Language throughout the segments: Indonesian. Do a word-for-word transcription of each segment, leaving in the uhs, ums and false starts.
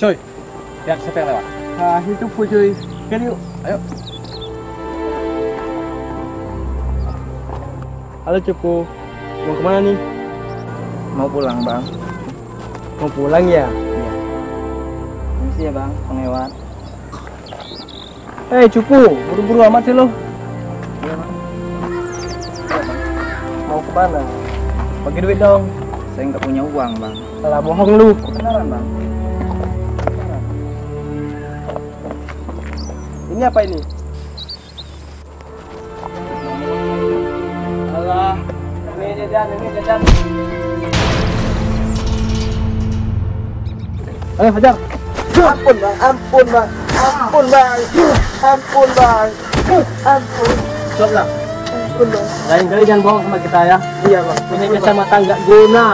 coy. Lihat siapa yang lewat. Ah, itu pu cuy. Kan yuk. Ayo. Halo Cupu. Mau kemana nih? Mau pulang bang. Mau pulang ya? Iya. Permisi ya bang, penglewat. Hei Cupu, buru-buru amat sih lo. Iya bang. Mau kemana? Bagi duit dong. Saya nggak punya uang bang. Alah bohong lu. Beneran bang. Ini apa ini? Alah, ini jajan, ini jajan. Ayo hajar. Ampun bang, ampun bang, ampun bang, ampun bang, ampun. Stop lah. Ampun bang. Lain kali jangan bohong sama kita ya. Iya bang. Punya kacamata nggak guna.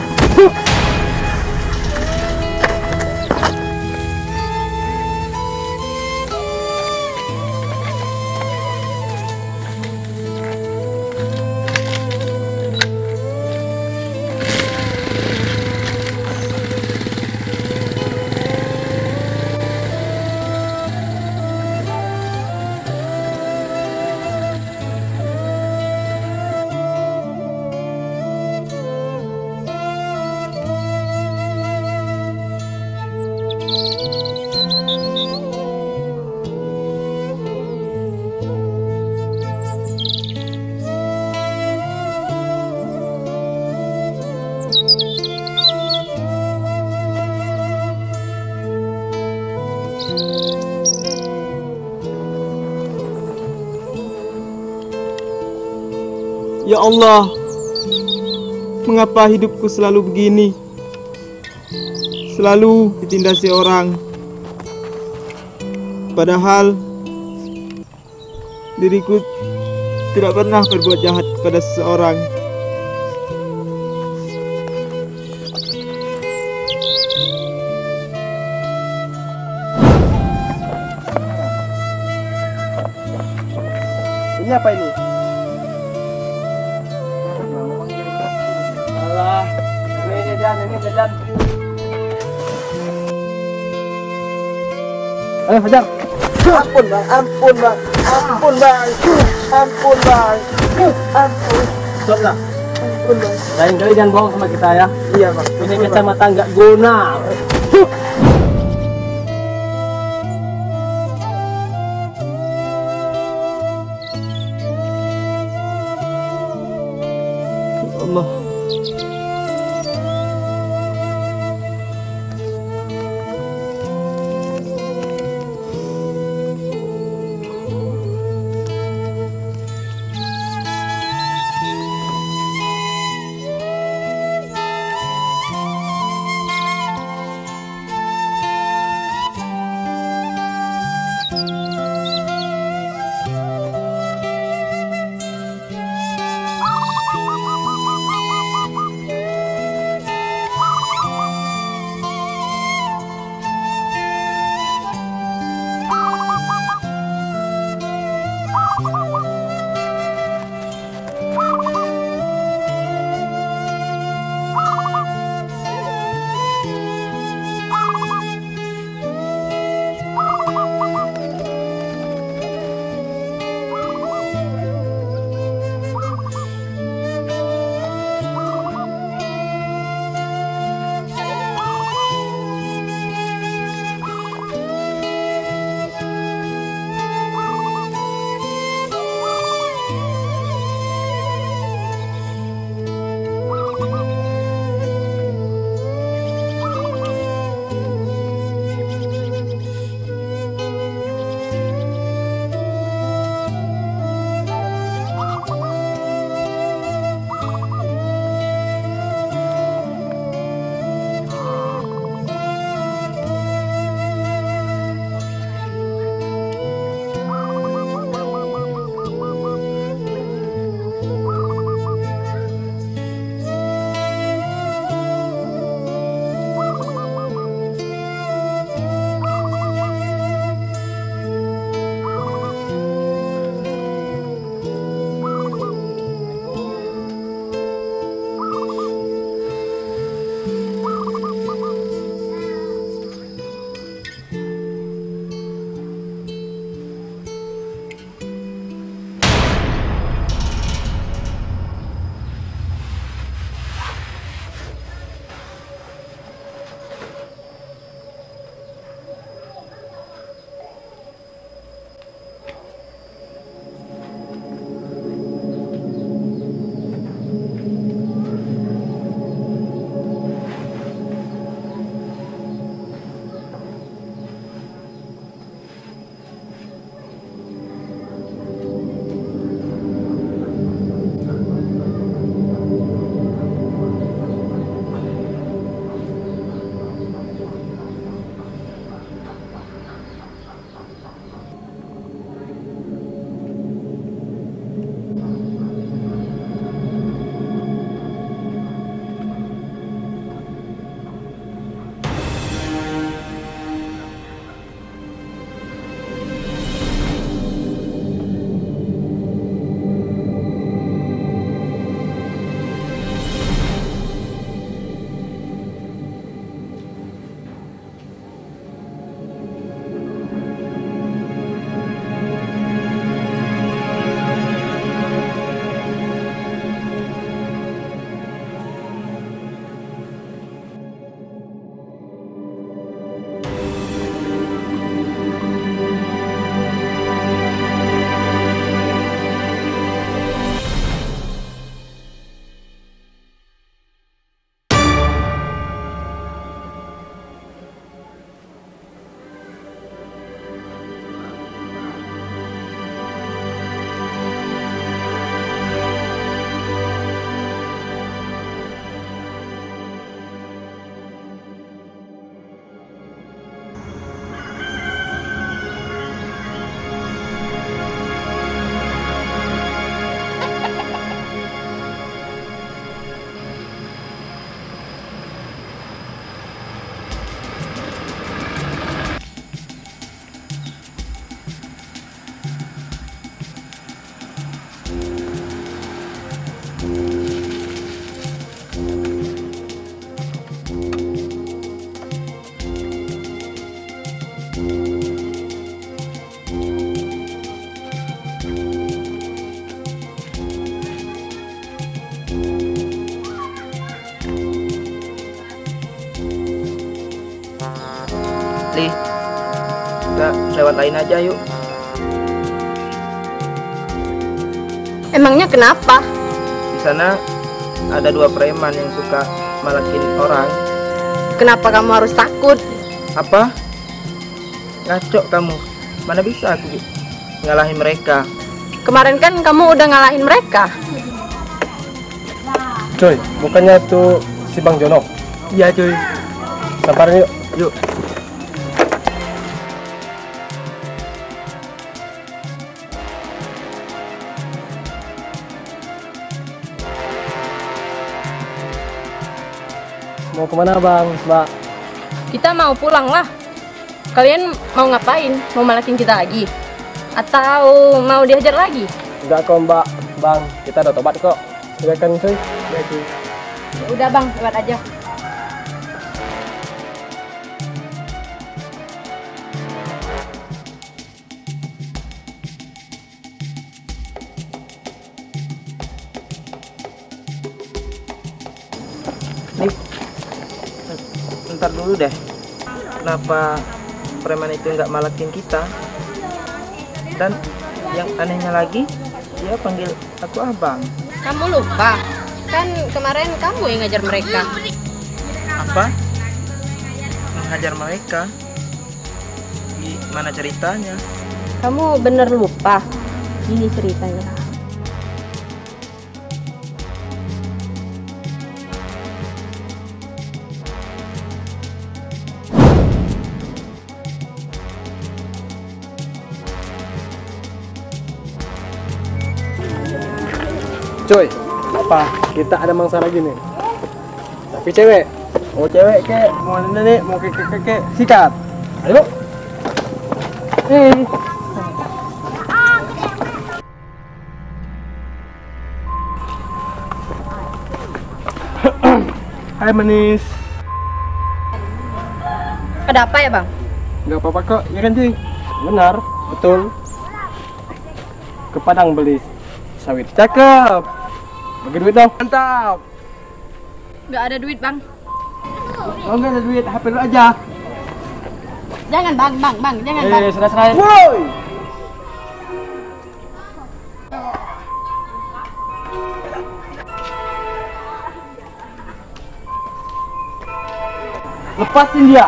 Ya Allah, mengapa hidupku selalu begini? Selalu ditindasi orang. Padahal diriku tidak pernah berbuat jahat pada seseorang. Ini apa ini? Alah, ini jajan, ini jajan. Ayo hajar. Ampun bang, ampun bang, ampun bang, ampun bang, ampun. Stop lah. Ampun bang. Lain kali jangan bohong sama kita ya. Iya bang. Punya kacamata nggak guna. Allah. Li, kita lewat lain aja yuk. Emangnya kenapa? Di sana ada dua preman yang suka malakin orang. Kenapa kamu harus takut? Apa? Ngaco kamu. Mana bisa aku ngalahin mereka? Kemarin kan kamu udah ngalahin mereka. Cuy, bukannya itu si Bang Jono? Iya cuy. Sampai yuk. Yuk. Mau kemana bang, mbak? Kita mau pulang lah. Kalian mau ngapain? Mau malakin kita lagi? Atau mau dihajar lagi? Enggak kok mbak, bang. Kita udah tobat kok. Silakan cuy. Ya udah bang, lewat aja. Nih, ntar dulu deh. Kenapa preman itu nggak malakin kita? Dan yang anehnya lagi, dia panggil aku abang. Kamu lupa? Kan kemarin kamu yang ngajar mereka. Apa? Menghajar mereka? Gimana ceritanya? Kamu bener lupa? Ini ceritanya. Cuy, apa? Kita ada mangsa lagi nih. Tapi cewek. Mau cewek kek, mau nenek, mau kek kek kek, sikat. Ayo. Eh. Hai manis. Ada apa ya bang? Enggak apa-apa kok, ya kan cuy? Benar, betul. Ke Padang beli sawit. Cakep. Bagi duit dong. Mantap. Nggak ada duit bang. Oh enggak ada duit, H P lu aja. Jangan bang, bang, bang, jangan bang. Eh, serah-serah. Woi. Lepasin dia.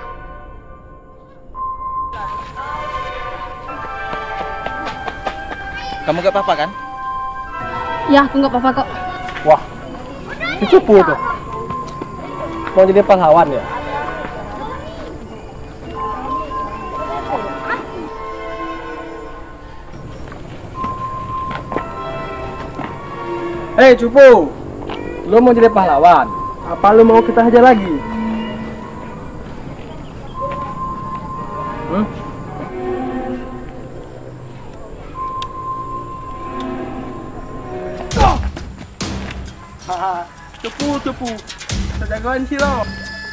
Kamu gak apa-apa kan? Ya aku nggak apa-apa kok. Wah, si cupu tuh. Mau jadi pahlawan ya? Hei cupu, lu mau jadi pahlawan? Apa lu mau kita hajar lagi? Hmm? Haha, cepu cepu, sejagoan sih lo.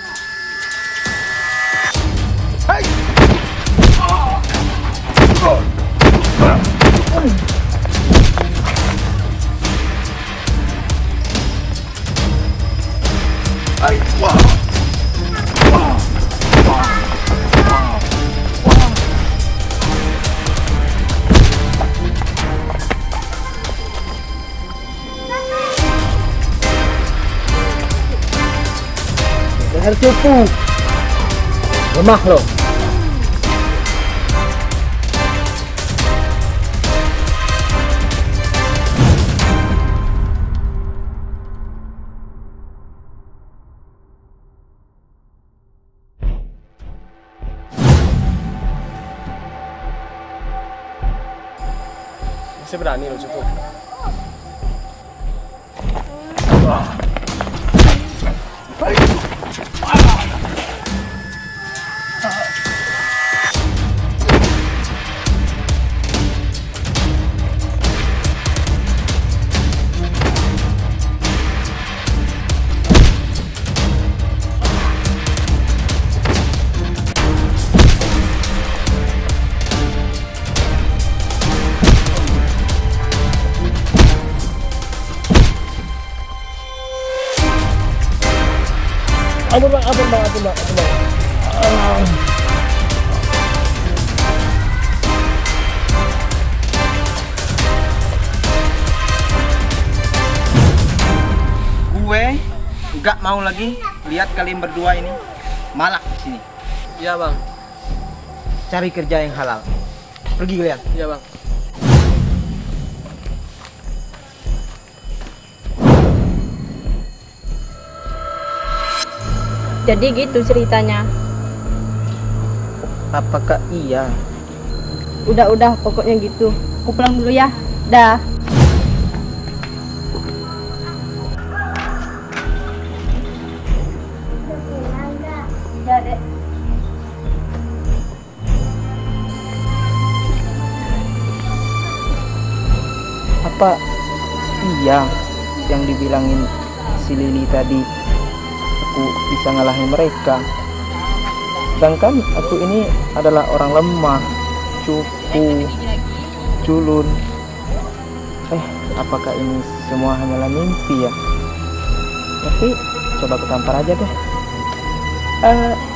Hai. Hai. Leher cupu, lemah lo. Masih berani lo cupu. Ampun bang, ampun bang, ampun bang, ampun bang. Ah. nggak mau lagi lihat kalian berdua ini malak di sini. Iya bang. Cari kerja yang halal. Pergi kalian. Iya bang. Jadi gitu ceritanya. Apakah iya? Udah-udah pokoknya gitu. Aku pulang dulu ya. Dah. Udah, Dek. Apa iya yang dibilangin si Lili tadi, aku bisa ngalahin mereka? Sedangkan aku ini adalah orang lemah, cupu, culun. Eh, apakah ini semua hanyalah mimpi ya? Tapi coba aku tampar aja deh. Eh,